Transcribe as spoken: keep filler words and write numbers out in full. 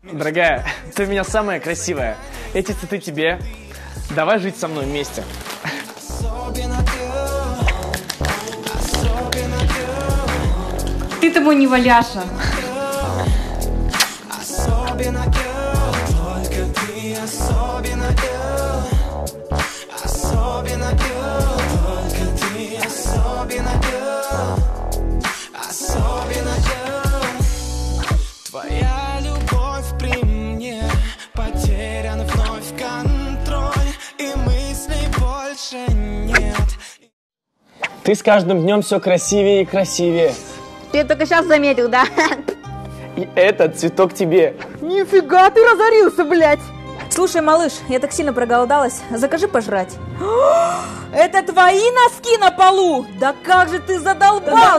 Дорогая, ты у меня самая красивая. Эти цветы тебе. Давай жить со мной вместе. Ты того не валяша. Твоя любовь при мне потерян вновь контроль, и мыслей больше нет. Ты с каждым днем все красивее и красивее. Ты только сейчас заметил, да? И этот цветок тебе. Нифига ты разорился, блядь! Слушай, малыш, я так сильно проголодалась. Закажи пожрать. Это твои носки на полу? Да как же ты задолбал!